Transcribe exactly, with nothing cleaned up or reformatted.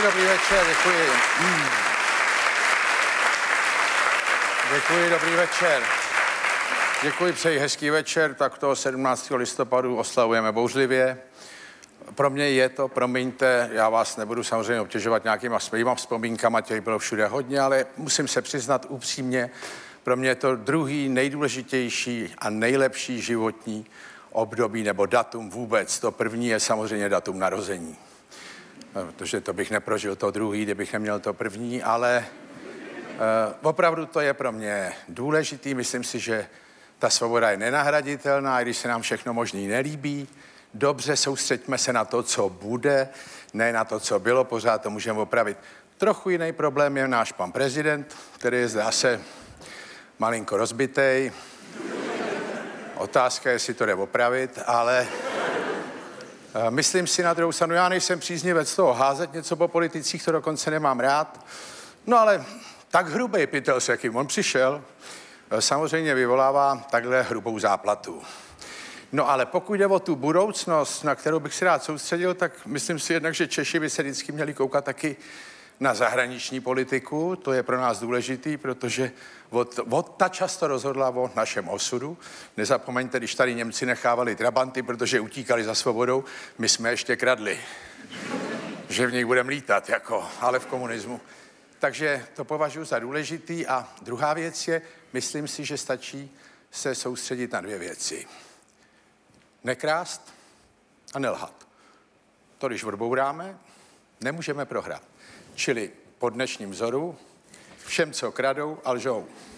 dobrý večer, děkuji. Hmm. Děkuji, dobrý večer. Děkuji, přeji hezký večer, tak toho sedmnáctého listopadu oslavujeme bouřlivě. Pro mě je to, promiňte, já vás nebudu samozřejmě obtěžovat nějakýma svýma vzpomínkama, těch bylo všude hodně, ale musím se přiznat upřímně, pro mě je to druhý nejdůležitější a nejlepší životní období nebo datum vůbec. To první je samozřejmě datum narození, protože to bych neprožil to druhý, kdybych neměl to první, ale uh, opravdu to je pro mě důležitý. Myslím si, že ta svoboda je nenahraditelná, i když se nám všechno možný nelíbí. Dobře, soustřeďme se na to, co bude, ne na to, co bylo, pořád to můžeme opravit. Trochu jiný problém je náš pan prezident, který je zdá se malinko rozbitej. Otázka je, jestli to jde opravit, ale uh, myslím si na druhou stranu, já nejsem příznivec toho házet něco po politicích, to dokonce nemám rád. No ale tak hrubý pytel, s jakým on přišel, uh, samozřejmě vyvolává takhle hrubou záplatu. No ale pokud jde o tu budoucnost, na kterou bych si rád soustředil, tak myslím si jednak, že Češi by se vždycky měli koukat taky na zahraniční politiku. To je pro nás důležitý, protože od, od ta často rozhodla o našem osudu. Nezapomeňte, když tady Němci nechávali trabanty, protože utíkali za svobodou, my jsme ještě kradli. Že v nich budeme lítat, jako, ale v komunismu. Takže to považuji za důležitý. A druhá věc je, myslím si, že stačí se soustředit na dvě věci. Nekrást a nelhat. To, když odbouráme, nemůžeme prohrát. Čili po dnešním vzoru všem, co kradou a lžou,